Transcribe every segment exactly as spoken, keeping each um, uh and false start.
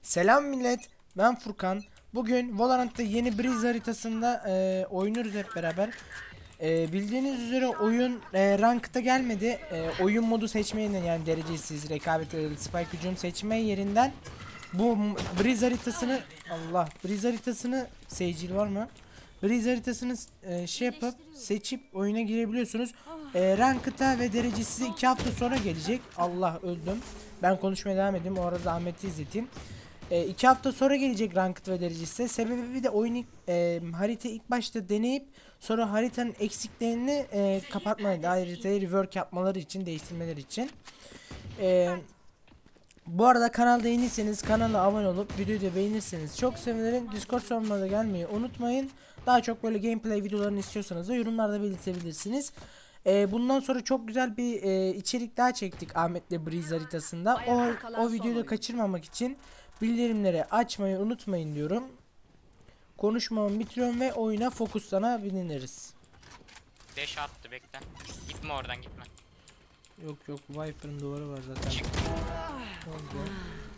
Selam millet, ben Furkan. Bugün Valorant'ta yeni Breeze haritasında e, oynuyoruz hep beraber. E, bildiğiniz üzere oyun e, Ranked'a gelmedi. E, oyun modu seçmeyin, yani derecesiz, rekabet, e, spike hücum seçme yerinden bu m- Breeze haritasını, Allah, Breeze haritasını seyircili var mı? Breeze haritasını e, şey yapıp seçip oyuna girebiliyorsunuz. E, Ranked'a ve derecesiz iki hafta sonra gelecek. Allah, öldüm. Ben konuşmaya devam edeyim. O arada Ahmet'i izleteyim. E, iki hafta sonra gelecek Ranked ve derecesi. Sebebi de oyun ilk, e, harita ilk başta deneyip sonra haritanın eksiklerini e, kapatmaları, haritayı rework yapmaları için, değiştirmeleri için. E, Bu arada kanalda yeniyseniz kanala abone olup videoyu da beğenirseniz çok sevinirim. Discord sorumuna da gelmeyi unutmayın. Daha çok böyle gameplay videolarını istiyorsanız da yorumlarda belirtebilirsiniz. Ee, bundan sonra çok güzel bir e, içerik daha çektik Ahmet'le Breeze haritasında. O, o videoyu da kaçırmamak için bildirimleri açmayı unutmayın diyorum. Konuşmamı bitiriyorum ve oyuna fokuslanabiliriz. beş attı, bekle. Gitme oradan, gitme. Yok yok, Viper'ın duvarı var zaten. Çık. Oldu.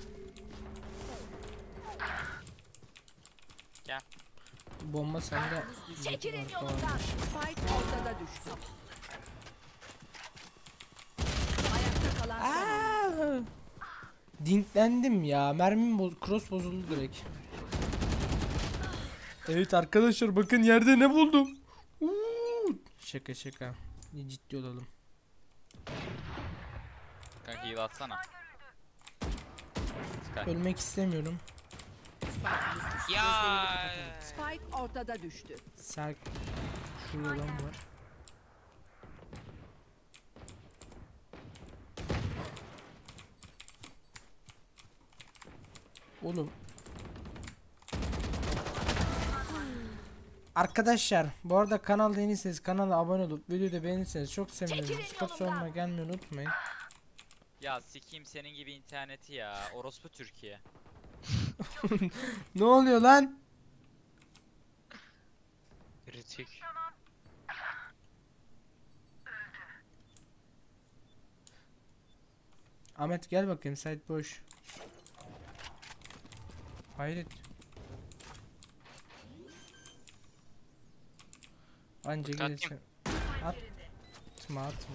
Gel. Bomba sende. Çekilin yolundan. Spike ortada düştü. Ayakta kalan son. Aa! Dinklendim ya. Mermim boz cross bozuldu direkt. Evet arkadaşlar, bakın yerde ne buldum. Uuu. Şaka şaka. Ciddi olalım. Kanka heal atsana. Sky. Ölmek istemiyorum. Ya. Spike ortada düştü. Serk. Şurada adam var. Oğlum. Arkadaşlar, bu arada kanalda yeniyseniz kanala abone olup videoyu da beğenirseniz çok sevinirim. Discord sorununa gelmeyi unutmayın. Ya sikeyim senin gibi interneti ya. Orospu Türkiye. Ne oluyor lan? Kritik. Ahmet gel bakayım, site boş. Hayret. Anca Atayım. gelirse. Atma atma.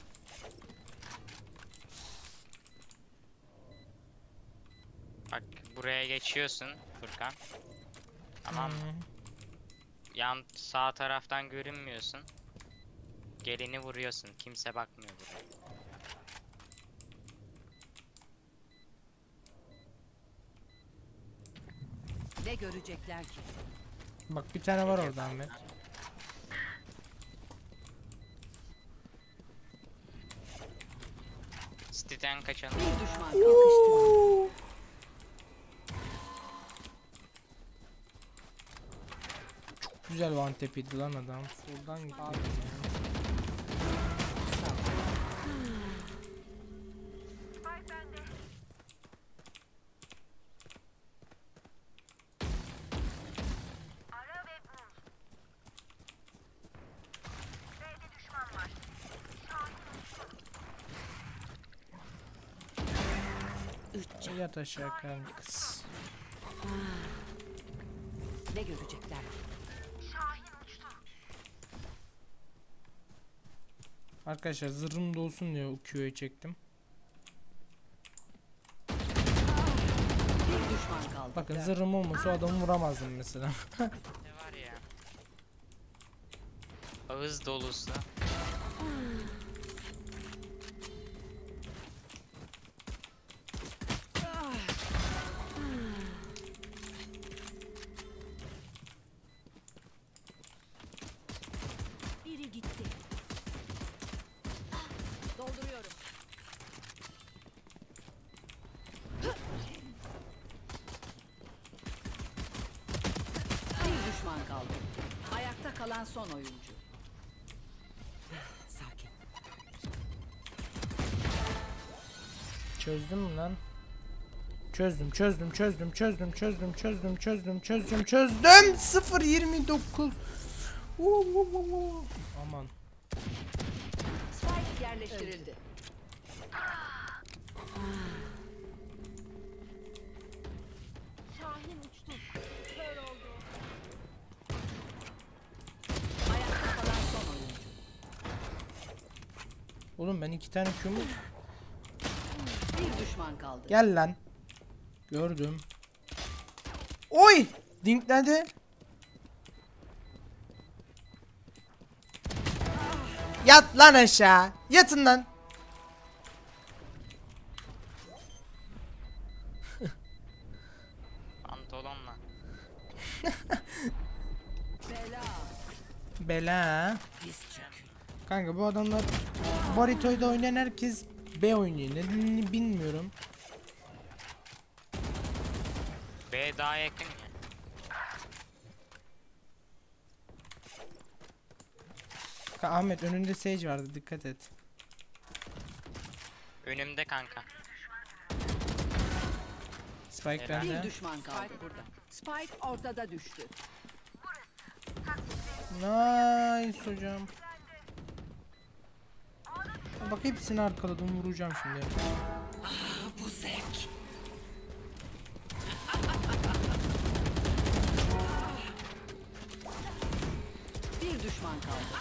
Bak, buraya geçiyorsun Furkan. Tamam mı? Hmm. Yan sağ taraftan görünmüyorsun. Gelini vuruyorsun. Kimse bakmıyor buraya. Ne görecekler ki? Bak bir tane var orada Ahmet. City'den kaçalım. Bir düşman kaldı. Güzel one tap yedi lan adam. Buradan gitti. Yat aşağı kankız. Ne görecekler? Arkadaşlar zırhım da olsun diye Q'yu çektim. Bir düşman kaldı. Bakın zırhım olmasa o adamı vuramazdım mesela. Ne var ya? Ağız dolusu. Biri gitti. Dolduruyorum. Bir düşman kaldı. Ayakta kalan son oyuncu. Sakin. Çözdüm mü lan? Çözdüm çözdüm çözdüm çözdüm çözdüm çözdüm çözdüm çözdüm çözdüm sıfır yirmi dokuz. Aman. Spike yerleştirildi. Ayakta kalan son oyuncu. Oğlum ben iki tane Q'mu... Bir düşman kaldı. Gel lan. Gördüm. Oy! Dinkledi. Yat lan aşağı. Yatın lan. Pantolonla. Bela. Bela. Biz çökün. Kanka bu adamlar Barito'da oynayan herkes B oynuyor. Nedenini bilmiyorum. B daha yakın ya. Ka Ahmet önünde Sage vardı, dikkat et. Önümde kanka. Spike Helal. Bir bende. düşman kaldı burada. Spike ortada düştü. Nice hocam. Bak hepsini arkaladım, vuracağım şimdi. Bu zevk. Bir düşman kaldı.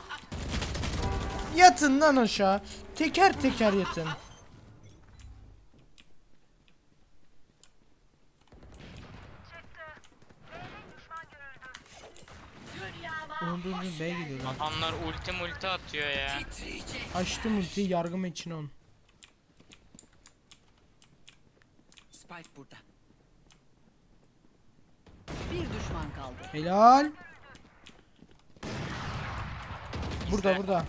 Yatın lan aşağı. Teker teker yatın. Dur dur dur, B'ye gidiyorlar. Adamlar ulti multi atıyor ya. Açtım ultiyi, yargıma için on. Spike burada. Bir düşman kaldı. Helal. Burada İzle. burada.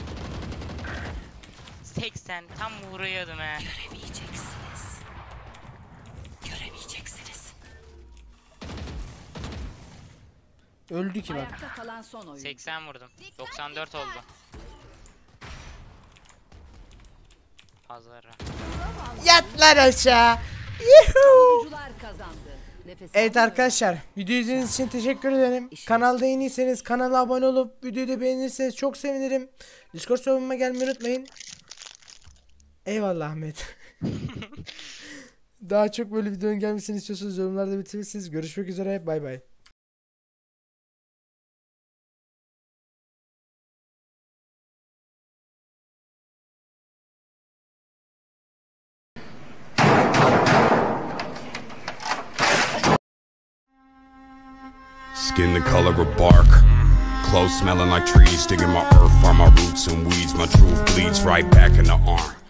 seksen tam vuruyordum he. Göremeyeceksiniz. Göremeyeceksiniz. Öldü ki bak. Ayakta kalan son oyuncu. seksen vurdum. doksan dört oldu. Pazara. Yat lan aşağı. Yuhuu. Oyuncular kazandı. Nefes Evet alın. arkadaşlar, video izlediğiniz için teşekkür ederim. Kanalda yeniyseniz kanala abone olup videoyu da beğenirseniz çok sevinirim. Discord server'ıma gelmeyi unutmayın. Eyvallah Ahmet. Daha çok böyle videonun gelmesini istiyorsanız yorumlarda bitirirsiniz. Görüşmek üzere, bay bay. Skin the color of bark, clothes smelling like trees. Digging my earth, find my roots and weeds. My truth bleeds right back in the arm.